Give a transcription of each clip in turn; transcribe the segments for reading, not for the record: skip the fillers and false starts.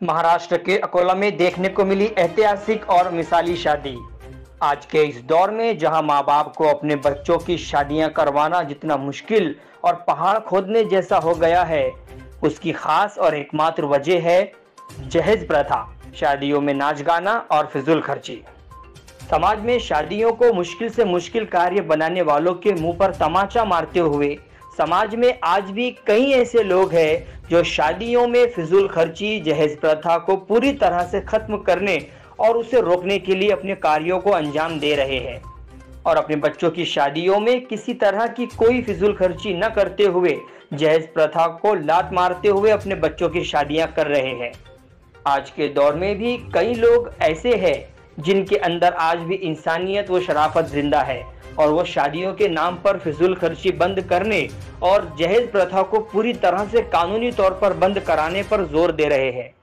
महाराष्ट्र के अकोला में देखने को मिली ऐतिहासिक और मिसाली शादी। आज के इस दौर में जहां माँ बाप को अपने बच्चों की शादियां करवाना जितना मुश्किल और पहाड़ खोदने जैसा हो गया है, उसकी खास और एकमात्र वजह है जहेज प्रथा, शादियों में नाच गाना और फिजूल खर्ची। समाज में शादियों को मुश्किल से मुश्किल कार्य बनाने वालों के मुंह पर तमाचा मारते हुए समाज में आज भी कई ऐसे लोग हैं जो शादियों में फिजूल खर्ची, जहेज प्रथा को पूरी तरह से खत्म करने और उसे रोकने के लिए अपने कार्यों को अंजाम दे रहे हैं और अपने बच्चों की शादियों में किसी तरह की कोई फिजूल खर्ची न करते हुए जहेज प्रथा को लात मारते हुए अपने बच्चों की शादियां कर रहे हैं। आज के दौर में भी कई लोग ऐसे हैं जिनके अंदर आज भी इंसानियत व शराफत जिंदा है और वो शादियों के नाम पर फिजूल खर्ची बंद करने और जहेज प्रथा को पूरी तरह से कानूनी तौर पर बंद कराने पर जोर दे रहे हैं।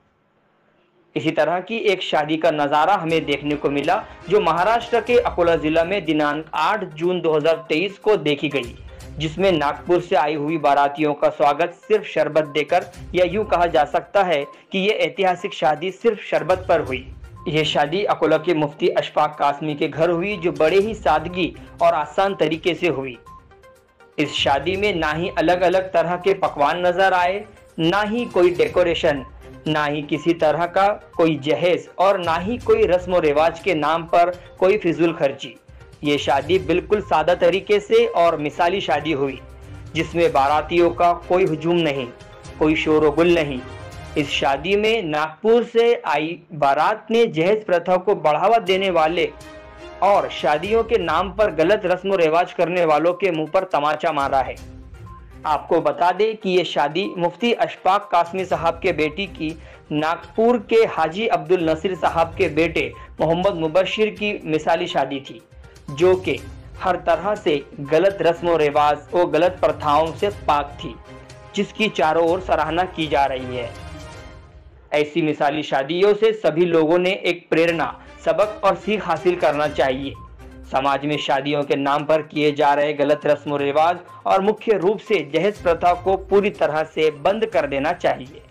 इसी तरह की एक शादी का नज़ारा हमें देखने को मिला जो महाराष्ट्र के अकोला जिला में दिनांक 8 जून 2023 को देखी गई, जिसमें नागपुर से आई हुई बारातियों का स्वागत सिर्फ शरबत देकर, या यूं कहा जा सकता है कि ये ऐतिहासिक शादी सिर्फ शरबत पर हुई। यह शादी अकोला के मुफ्ती अशफाक कासमी के घर हुई, जो बड़े ही सादगी और आसान तरीके से हुई। इस शादी में ना ही अलग अलग तरह के पकवान नजर आए, ना ही कोई डेकोरेशन, ना ही किसी तरह का कोई जहेज और ना ही कोई रस्म व रिवाज के नाम पर कोई फिजूल खर्ची। ये शादी बिल्कुल सादा तरीके से और मिसाली शादी हुई, जिसमें बारातियों का कोई हुजूम नहीं, कोई शोर व गुल नहीं। इस शादी में नागपुर से आई बारात ने जहेज प्रथा को बढ़ावा देने वाले और शादियों के नाम पर गलत रस्म रिवाज करने वालों के मुंह पर तमाचा मारा है। आपको बता दें कि ये शादी मुफ्ती अशफाक कासमी साहब के बेटी की नागपुर के हाजी अब्दुल नसीर साहब के बेटे मोहम्मद मुबशिर की मिसाली शादी थी, जो कि हर तरह से गलत रस्म रिवाज और गलत प्रथाओं से पाक थी, जिसकी चारों ओर सराहना की जा रही है। ऐसी मिसाली शादियों से सभी लोगों ने एक प्रेरणा, सबक और सीख हासिल करना चाहिए। समाज में शादियों के नाम पर किए जा रहे गलत रस्म रिवाज और मुख्य रूप से जहेज प्रथा को पूरी तरह से बंद कर देना चाहिए।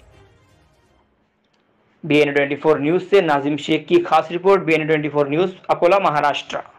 BN24 न्यूज से नाजिम शेख की खास report. BN24 news, Akola, Maharashtra.